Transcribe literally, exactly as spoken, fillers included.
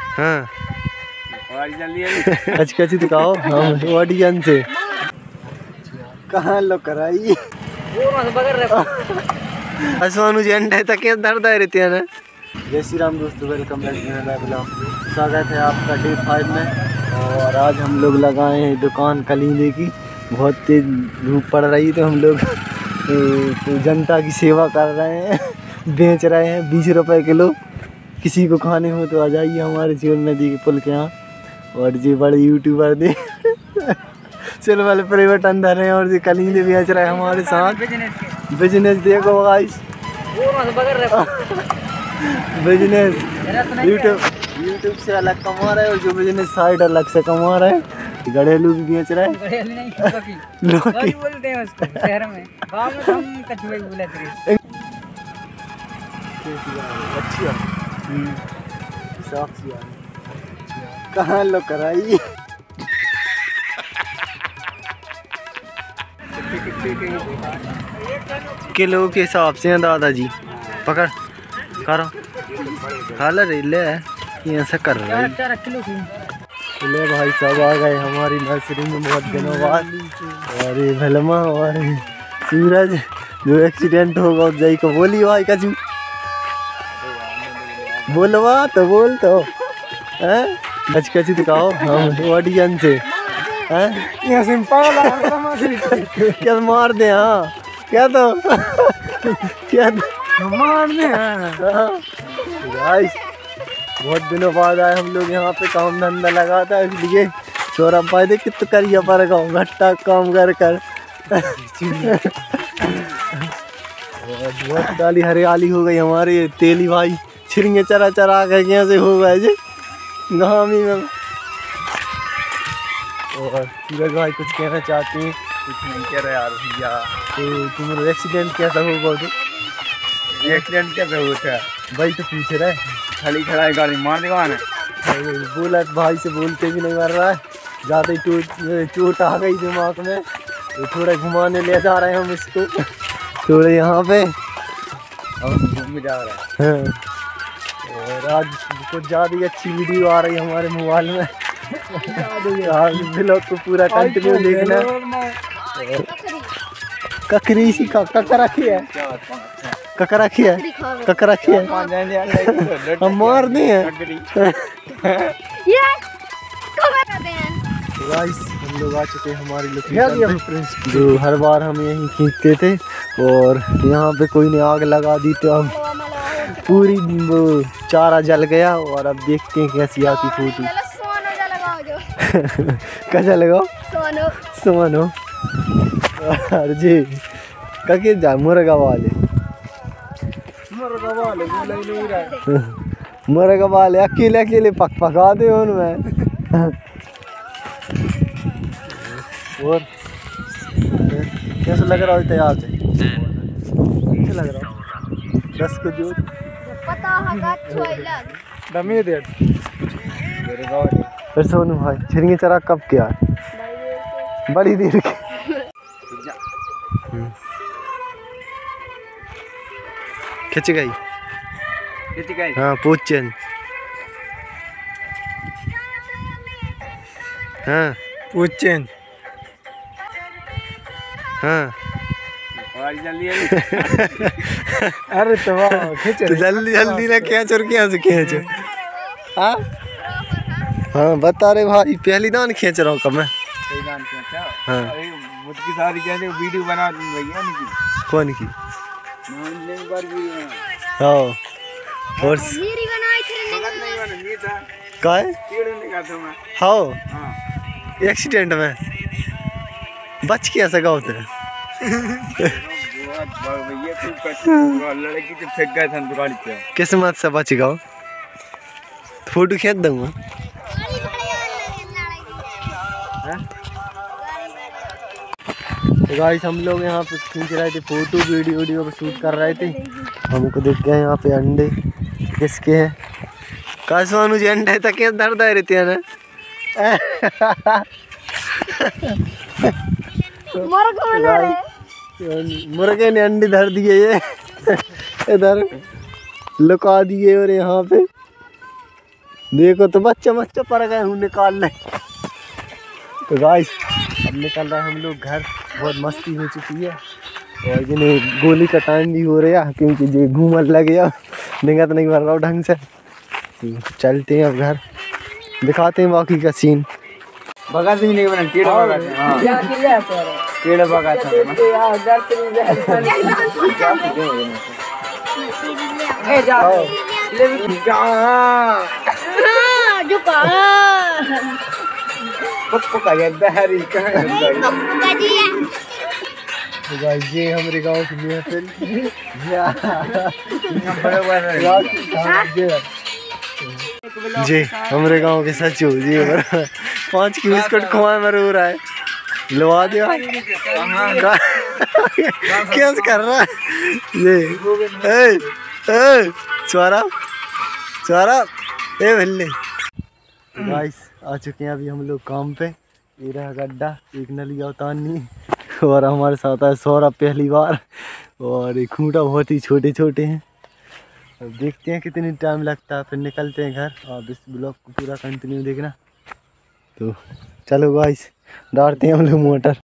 हाँ अच्छी अच्छी दिखाओ हम ऑडियंस से कहाँ लो कराई असवानु जेंट है तक दर्द है रहती है ना। जय श्री राम दोस्तों, वेलकम बैक टू मेरा ब्लॉग। स्वागत है आपका डे फाइव में। और आज हम लोग लगाए हैं दुकान कलीले की। बहुत तेज धूप पड़ रही तो हम लोग तो जनता की सेवा कर रहे हैं, बेच रहे हैं बीस रुपए किलो। किसी को खाने हो तो आ जाइए हमारे जीवन नदी के पुल के यहाँ। और जी बड़े यूट्यूबर दे चल वाले प्राइवेट अंदर हैं और जी कलीले बेच रहे हैं हमारे साथ। बिजनेस देखो गाइस, बिजनेस यूट्यूब यूट्यूब से अलग कमा रहे हैं और जो बिजनेस साइड अलग से कमा रहे हैं। घरेलू भी बेच रहे हैं, लौकी बोलते हैं उसको शहर में, गांव में हम कछुए बोलते हैं। अच्छी है साफ सी है, कहाँ लो कराई किलो के हिसाब से हैं दादाजी। पकड़ करो खा ले ले ऐसा कर रहे हैं। ले भाई साहब आ गए हमारी नर्सरी में बहुत दिनों बाद। और ये भलमा और सूरज जो एक्सीडेंट होगा उस जाई को बोली भाई कचू बोलवा तो बोल तो हैं कच कची दिखाओ हम ऑडियंस से हैं क्या मार दे। हाँ क्या तो क्या तो मार दे। गाइस बहुत दिनों बाद आए हम लोग यहाँ पे, काम धंधा लगा था इसलिए छोरा पाए दे कित करिए पर गाँव घट्टा काम कर कर बहुत डाली हरियाली हो गई हमारे। तेली भाई छिड़िए चरा चरा के कैसे हो गए जी गामी में। और सूरज भाई कुछ कहना चाहते हैं? कुछ नहीं कह रहे यार भैया। तो तुम्हारा एक्सीडेंट कैसा होगा? तो एक्सीडेंट कैसे होता है भाई तो पूछ रहा है, खाली खड़ा है गाड़ी मार देगा ना। बोला भाई से बोलते भी नहीं मर रहा है, ज़्यादा ही चोट चोट आ गई दिमाग में तो थोड़ा घुमाने ले जा रहे हैं हम इसको थोड़े यहाँ पे घूमने जा रहा है। और आज कुछ ज़्यादा ही अच्छी वीडियो आ रही है हमारे मोबाइल में। ब्लॉग को पूरा कंटिन्यू देखना। ककरी सी ककर रखी है, ककर रखी है, ककर रखी है, हम मार दे गाइस। हम लोग आ चुके हैं हमारी लोकेशन जो हर बार हम यहीं खींचते थे। और यहाँ पे कोई ने आग लगा दी तो हम पूरी वो चारा जल गया। और अब देखते हैं कैसी आती फोटो। कैसा लगाओ सोनो अरे जी कके जा मुर्गा वाले मुर्गा वाले बोला ही नहीं रहा। मुर्गा वाले अकेले अकेले पक पका दे उनमें। और कैसा लग रहा है तैयार से? अच्छा लग रहा है। दस को जो पता है दमे दे फिर सोनू भाई छिड़िए चरा कब क्या है? बड़ी देर की खिंच गई खिंच गई। हाँ पूछ चेंज। हाँ पूछ चेंज। हाँ जल्दी अरे तो खींच जल्दी जल्दी ना खींच और क्या से खींच। हाँ हाँ बता रहे भाई पहली दान खींच रहा हूँ कब मैं। सही दान खींचा। हाँ मुझकी सारी कहते वीडियो बना दूँ भैया नहीं की। कौन की? एक बार वीडियो बना। हाँ और मेरी बनाई थी नहीं बना नहीं था काय वीडियो नहीं करता मैं। हाँ हाँ एक्सीडेंट में बच के ऐसा गाँव थे भैया तू लड़की जब फेंक गए थे गाड़ी पे किस्मत से बच गया। फोटो खींच दूंगा। तो गाइस हम लोग यहाँ पे खींच रहे थे फोटो, वीडियो वीडियो को शूट कर रहे थे। हमको देख गए यहाँ पे अंडे किसके हैं? कासवानु जी अंडे तक क्या दर्द है रहती है ना। मुर्गे ने अंडे धर दिए ये इधर लुका दिए और यहाँ पे देखो तो बच्चा बच्चा पर गए हूँ निकाल ले। तो गाइस अब निकल रहे हम लोग घर। बहुत मस्ती हो चुकी है और जिन्हें गोली का टाइम भी हो रहा है क्योंकि जो घूमर लग गया निगत नहीं भर रहा हूँ ढंग से। तो चलते हैं अब घर, दिखाते हैं बाकी का सीन। बगा से नहीं बना टेढ़ा बगा था। हां टेढ़ा बगा था ए जा ले जा जो का पप्पू का ये बहरी कहां है। तो गाइस ये हमारे गांव की महफिल जी हमारे गांव के सचू जी पाँच की बिस्कुट खुआ में रो रहा है। लवा दिया क्या कर रहा है ये। ए ए सौरभ सौरभ ए भल्ले। गाइस आ चुके हैं अभी हम लोग काम पे। ये रहा गड्ढा, एक नलिया उतारनी और हमारे साथ है सौरभ पहली बार। और ये खूंटा बहुत ही छोटे छोटे हैं। अब देखते हैं कितनी टाइम लगता है, फिर निकलते हैं घर। आप इस ब्लॉग को पूरा कंटिन्यू देखना। तो चलो गाइस डालते हैं हम लोग मोटर।